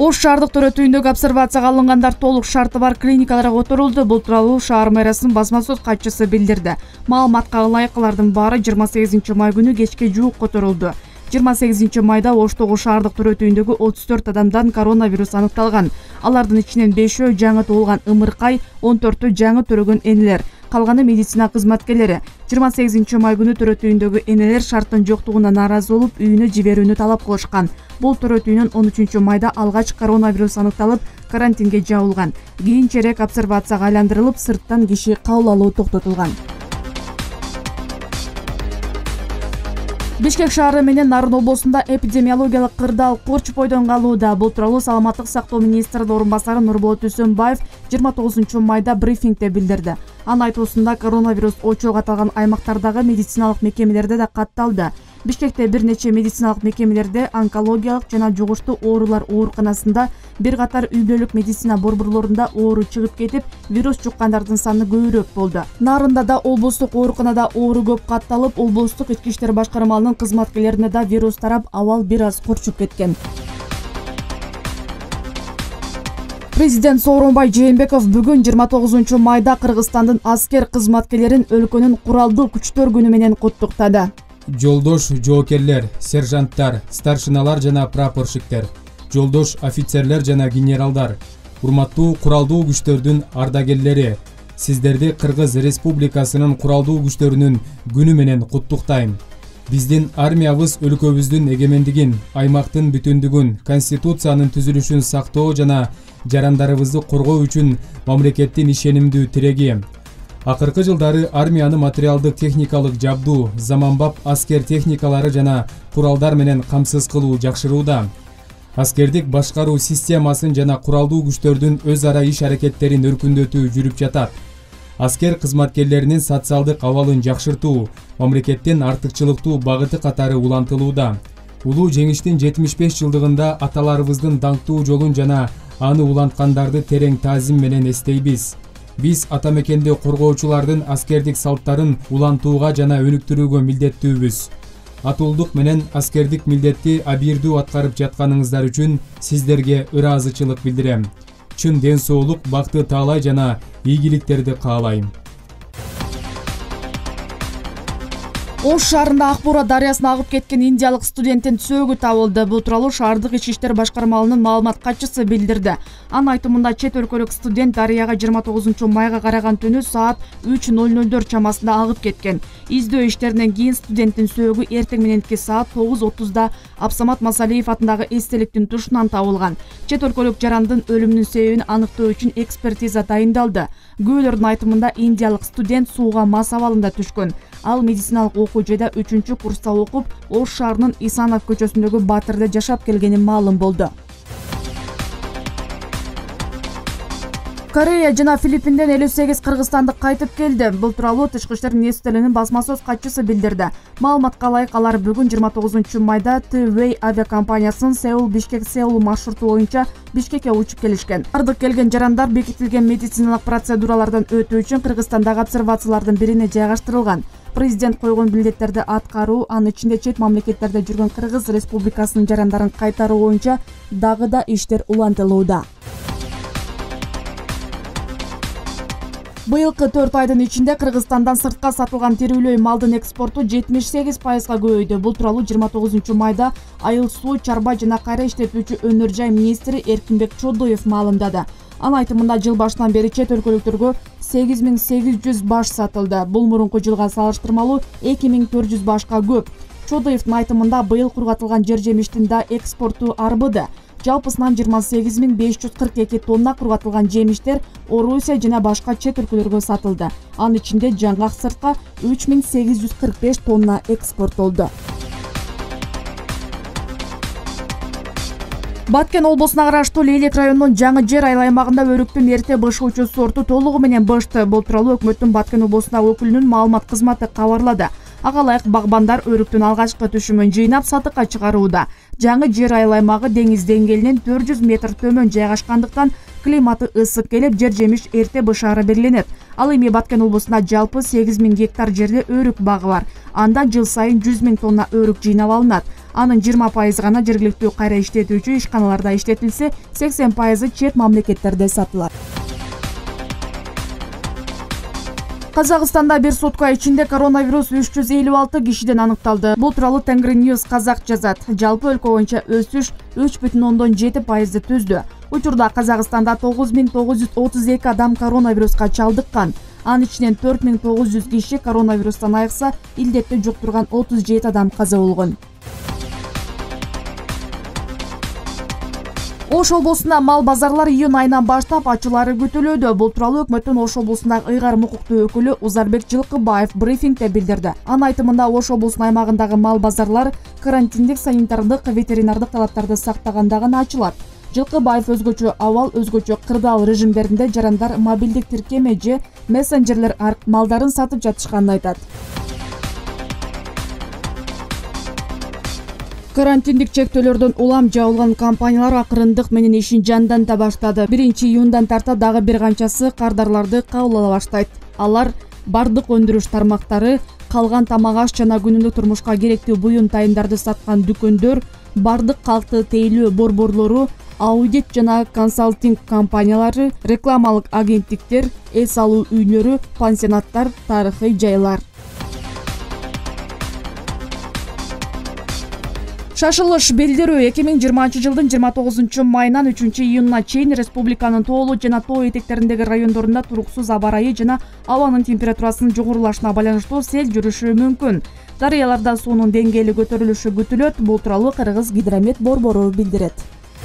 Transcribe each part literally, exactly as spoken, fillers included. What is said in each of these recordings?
Ош шаардык төрөтүүндөгү обсервацияга алынгандар толук шарты бар клиникаларга которулду. Бул тууралуу шаар мэриясынын басма сөз катчысы билдирди. Маалыматка ылайык алардын баары жыйырма сегизинчи май күнү кечке жуук которулду. жыйырма сегизинчи майда Оштогу шаардык төрөтүүндөгү отуз төрт адамдан коронавирус аныкталган. Алардын ичинен бешөө жаңы туулган ымыркай, он төртү жаңы төрөгөн энелер, калганы медицина кызматкерлери. жыйырма сегизинчи май күнү төрөтүүндөгү энелер шарттын жоктугуна нааразы болуп, үйүнө жиберүүнү талап кылышкан. Бул төрөтүүнүн он үчүнчү майда алгач коронавирус аныкталып, карантинге жабылган. Кийинчерээк обсервацияга айландырылып, сырттан киши кабыл алуу токтотулган. Бишкек шаары менен Нарын облусунда эпидемиологиялык кырдаал корч бойдон калууда. Бул тууралуу Саламаттык сактоо министринин орун басары Нурболот Үсөнбаев жыйырма тогузунчу майда брифингде билдирди. Анын айтуусунда коронавирус очогу аталган аймактардагы медициналык мекемелерде да катталды. Бишкекте бир нече медициналык мекемелерде онкологиялык жана жугуштуу оорулар ооруканасында, бир катар үй бүлөлүк медицина борборлорунда оору чыгып кетип, вирус жуккандардын саны көбүрөөк болду. Нарында да облустук ооруканада оору көп катталып, облустук ички иштер башкармалынын кызматкерлерине да вирус тарап, абал бир аз корчуп кеткен. Президент Сооронбай Жээнбеков бүгүн жыйырма тогузунчу майда Кыргызстандын аскер кызматкерлерин өлкөнүн куралдуу күчтөр күнү менен куттуктады. Жолдош жоокерлер, сержанттар, старшиналар жана прапорщиктер, жолдош офицерлер жана генералдар, урматтуу куралдуу күчтөрдүн ардагерлери, сиздерди Кыргыз Республикасынын куралдуу күчтөрүнүн күнү менен куттуктайм. Биздин армиябыз өлкөбүздүн эгемендигин, аймактын бүтүндүгүн, конституциянын түзүлүшүн сактоо жана жарандарыбызды коргоо үчүн мамлекеттин ишенимдүү тиреги. Акыркы жылдары армияны материалдык техникалык жабдуу, заманбап аскер техникалары жана куралдар менен камсыз кылуу жакшырууда. Аскердик башкаруу системасын жана куралдуу күчтөрдүн өз ара иш аракеттерин өркүндөтүү жүрүп жатат. Аскер кызматкерлеринин социалдык абалын жакшыртуу мамлекеттин артыкчылыктуу багыты катары улантылууда. Улуу жеңиштин жетимиш беш жылдыгында аталарыбыздын даңктуу жолун жана аны уланткандарды терең таазим менен эстейбиз. Биз ата мекенди коргоочулардын аскердик салттарын улантууга жана өнүктүрүүгө милдеттүүбүз. Атуулдук менен аскердик милдетти абийирдүү аткарып жатканыңыздар үчүн сиздерге ыраазычылык билдирем. Чын ден соолук, бакты таалай жана ийгиликтерди каалайм. Ош шаарында Акбура дарыясына агып кеткен индиялык студенттин сөөгү табылды. Бул тууралуу шаардык ички иштер башкармалынын маалымат катчысы билдирди. Анын айтымында чет өлкөлүк студент дарыяга жыйырма тогузунчу майга караган түнү саат үч ноль нолдор чамасында агып кеткен. Издөө иштеринен кийин студенттин сөөгү эртең мененки саат тогуз отузда Абсамат Масалиев атындагы эстеликтин тушунан табылган. Чет өлкөлүк жарандын өлүмүнүн себебин аныктоо үчүн экспертиза дайындалды. Күбөлөрдүн айтымында индиялык студент сууга мас абалында түшкөн. Ал медициналык окуу жайда үчүнчү курста окуп, Ош шаарынын Исанов көчөсүндөгү Батырда жашап келгени маалым болду. Корея жана Филиппинден элүү сегиз кыргызстандык кайтып келди. Бул тууралуу Тышкы иштер министрлигинин басма сөз катчысы билдирди. Маалыматка ылайык алар бүгүн жыйырма тогузунчу майда T-Way авиакомпаниясынын Сеул-Бишкек-Сеул маршруту боюнча Бишкекке учуп келишкен. Бардык келген жарандар бекитилген медициналык процедуралардан өтүү үчүн Кыргызстандагы обсервациялардын бирине жайгаштырылган. Президент койгон милдеттерди аткаруу, анын ичинде чет мамлекеттерде жүргөн Кыргыз Республикасынын жарандарын кайтаруу боюнча дагы да иштер улантылууда. Быйылкы төрт айдын ичинде Кыргызстандан сыртка сатылган тирүүлөй малдын экспорту жетимиш сегиз пайызга көбөйдү. Бул тууралуу жыйырма тогузунчу майда Айыл суу, чарба жана кайра иштетүүчү өнөр жай министри Эркинбек Чодоев маалымдады. Анын айтымында жыл башынан бери чет өлкөлүктөргө сегиз миң сегиз жүз баш сатылды. Бул мурунку жылга салыштырмалуу эки миң төрт жүз башка көп. Чодоевдин айтымында быйыл кургатылган жер жемиштин да экспорту арбыды. Жалпысынан жыйырма сегиз миң беш жүз кырк эки тонна кургатылган жемиштер Орусия жана башка чет өлкөлөргө сатылды. Анын ичинде жаңгак сыртка үч миң сегиз жүз кырк беш тонна экспорттолду. Баткен облусуна караштуу Лейлек районунун Жаңы жер айыл аймагында өрүктүн эрте бышуучу сорту толугу менен бышты. Бул тууралуу өкмөттүн Баткен облусундагы өкүлүнүн маалымат кызматы кабарлады. Ага ылайык багбандар өрүктүн алгачкы түшүмүн жыйнап сатыкка чыгарууда. Жаңы жер айыл аймагы деңиз деңгээлинен төрт жүз метр төмөн жайгашкандыктан климаты ысык келип, жер жемиш эрте бышаары белгиленет. Ал эми Баткен облусунда жалпы сегиз миң гектар жерде өрүк багы бар. Анда жыл сайын жүз миң тонна өрүк жыйнап алынат. Анын жыйырма пайызы гана жергиликтүү кайра иштетүүчү ишканаларда иштетилсе, сексен пайызы чет мамлекеттерде сатылат. Казакстанда бир сутка ичинде коронавирус үч жүз элүү алты кишиден аныкталды. Бул тууралуу Тенгриньюз Казак жазат. Жалпы өлкө боюнча өсүш үч бүтүн ондон жети пайызды түздү. Учурда Казакстанда тогуз миң тогуз жүз отуз эки адам коронавируска чалдыккан. Анын ичинен төрт миң тогуз жүз киши коронавирустан айыкса, илдетти жуктурган отуз жети адам каза болгон. Ош облусунда мал базарлары июнь айынан баштап ачуулары күтүлүүдө. Бул тууралуу өкмөттүн Ош облусундагы ыйгарым укуктуу өкүлү Узарбек Жылкыбаев брифингде билдирди. Анын айтымында Ош облусунун аймагындагы мал базарлар карантиндик, санитардык, ветеринардык талаптарды сактаганда гана ачылат. Жылкыбаев өзгөчө абал, өзгөчө кырдаал режимдеринде жарандар мобилдик тиркеме же мессенджерлер аркылуу малдарын сатып жатышканын айтат. Карантиндик чектөөлөрдөн улам жабылган компаниялар акырындык менен ишин жандanta баштады. биринчи июндан тарта дагы бир канчасы кардарларды кабыл ала баштайт. Алар бардык өндүрүш тармактары, калган тамак аш жана күнүмдүк турмушка керектүү буюм тайындарды саткан дүкөндөр, бардык калкты тейлөө борборлору, аудит жана консалтинг компаниялары, рекламалык агенттиктер, эс алуу үйлөрү, пансионаттар, тарыхый жайлар. Шашылыш билдирүү эки миң жыйырманчы жылдын жыйырма тогузунчу майынан үчүнчү июнуна чейин республиканын тоолуу жана тоо этектериндеги райондорунда туруксуз аба ырайы жана абанын температурасынын жогорулашына байланыштуу сел жүрүшү мүмкүн. Дарыяларда суунун деңгээли көтөрүлүшү күтүлөт. Бул тууралуу Кыргыз гидромет борбору билдирет.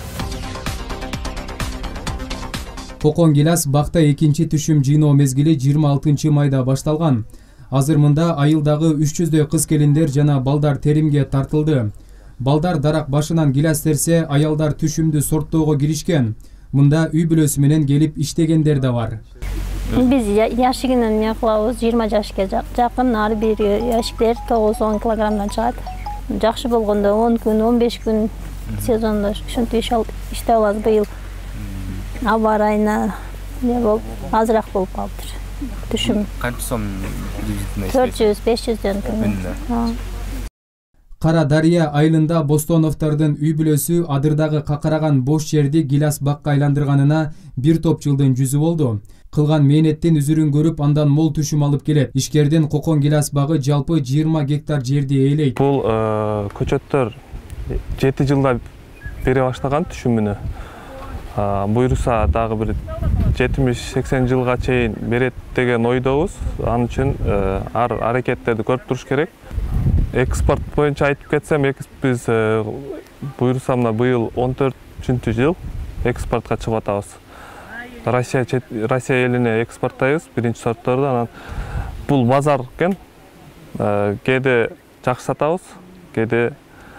Кокон Гилас бакта экинчи түшүм жыйноо мезгили жыйырма алтынчы майда башталган. Азыр мында айылдагы үч жүздөй кыз келиндер жана балдар теримге тартылды. Балдар дарак башынан гилас терсе, аялдар түшүмдү сорттоого киришкен. Мында үй бүлөсү менен келип иштегендер да бар. Биз яшигинен эмне кылабыз, жыйырма жашка жакын, ар бир яшиктер тогуз он килограммдан чыгат. Жакшы болгондо он күн, он беш күн сезондо ушинтип иштей алабыз. Быйыл аба ырайына эмне болуп, азыраак болуп калыптыр. Түшүм канча сом төрт жүз беш жүздөн күнүнө. Кара Дарыя айылында Бостоновдордун үй бүлөсү адырдагы какыраган бош жерди гилас бакка айландырганына бир топ жылдын жүзү болду. Кылган мээнеттин үзүрүн көрүп, андан мол түшүм алып келет. Ишкердин Кокон Гилас багы жалпы жыйырма гектар жерди ээлейт. Бул көчөттөр жети жылда бере баштаган түшүмүнө. Буйруса дагы бир жетимиш сексен жылга чейин берет деген ойдобуз. Анын үчүн ар аракеттерди көрүп туруш керек. Экспорт боюнча айтып кетсем, биз буйруса мына быйыл он төртүнчү жыл экспортко чыгып атабыз. Россия Россия элине экспорттайбыз биринчи сортторду. Анан бул базар экен. Кээде жакшы сатабыз, кээде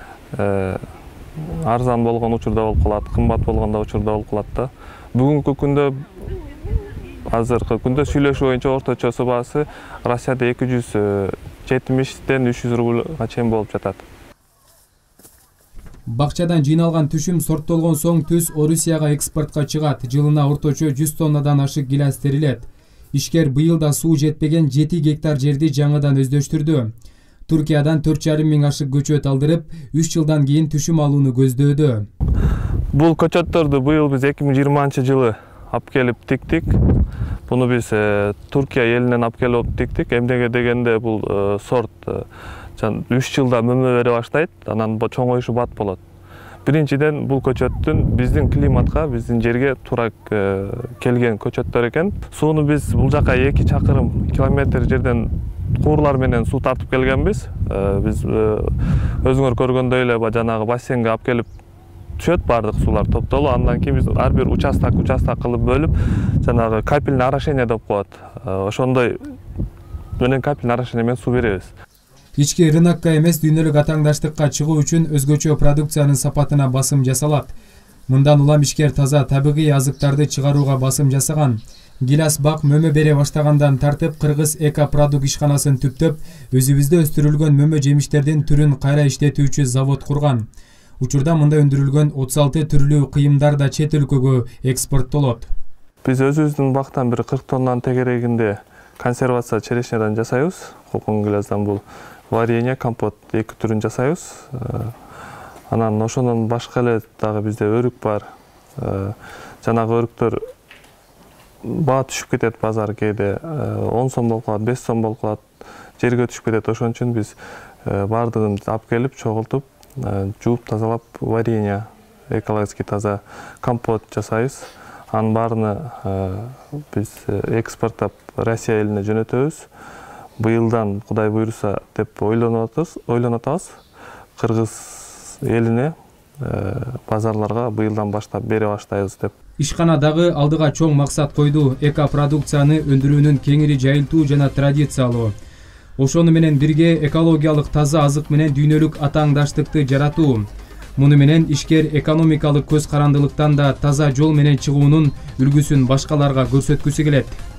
арзан болгон учурда болуп калат, кымбат болгондо учурда болуп калат да. Бүгүнкү күндө азыркы күндө сүйлөшүү боюнча орточосу баасы Россияда эки жүз жетимиштен үч жүз рублга чейин болуп жатат. Бакчадан жыйналган түшүм сорттолгон соң түз Орусияга экспортко чыгат. Жылына орточо жүз тоннадан ашык гилас терилет. Ишкер быйыл да суу жетпеген жети гектар жерди жаңыдан өздөштүрдү. Туркиядан төрт жарым миң ашык көчөт алдырып, үч жылдан кийин түшүм алууну көздөөдө. Бул көчөттөрдү быйыл биз эки миң жыйырманчы жылы алып келип тиктик. Буну биз Туркия элинен алып келип тиктик. Эмнеге дегенде бул сорт үч жылда мөмө бере баштайт, анан чоңоюшу бат болот. Биринчиден бул көчөттүн биздин климатка, биздин жерге туура келген көчөттөр экен. Сууну биз бул жака эки чакырым километр жерден куурлар менен суу тартып келгенбиз. Биз өзүңөр көргөндөй эле жанагы бассейнге алып келип түшөт бардык суулар топтолу. Андан кийин биз ар бир участок участок кылып бөлүп, жанагы капельный орошение деп коет. Ошондой менен капельный орошение менен суу беребиз. Ички рынокко эмес, дүйнөлүк атаңдаштыкка чыгуу үчүн өзгөчө продукциянын сапатына басым жасалат. Мындан улам ишкер таза табигый азыктарды чыгарууга басым жасаган. Гилас бак мөмө бере баштагандан тартып Кыргыз Экопродукт ишканасын түптөп, өзүбүздө өстүрүлгөн мөмө жемиштердин түрүн кайра иштетүүчү завод курган. Учурда мында өндүрүлгөн отуз алты түрлүү кыйымдар да чет өлкөгө экспорттолот. Биз өзүбүздүн бактан бир кырк тоннанын тегерегинде консервация черешнядан жасайбыз. Кокон Гиласдан бул варенье, компот эки түрүн жасайбыз. Анан ошондон башка эле дагы бизде өрүк бар. Жанагы өрүктөр баа түшүп кетет базар кээде он сом болуп калат, беш сом болуп калат, жерге түшүп кетет. Ошон үчүн биз баардыгын алып келип, чогултуп, жууп тазалап, варенье, экологически таза компот жасайбыз. Анын баарыны биз экспорттап Россия элине жөнөтөбүз. Быйылдан Кудай буйруса деп ойлонуп атабыз. Кыргыз элине базарларга быйылдан баштап бере баштайбыз деп. Ишканадагы алдыга чоң максат койду: эко продукцияны өндүрүүнүн кеңири жайылтуу жана традициялоо. Ошону менен бирге экологиялык таза азык менен дүйнөлүк атааңдаштыкты жаратуу. Муну менен ишкер экономикалык көз карандылыктан да таза жол менен чыгуунун үлгүсүн башкаларга көрсөткүсү келет.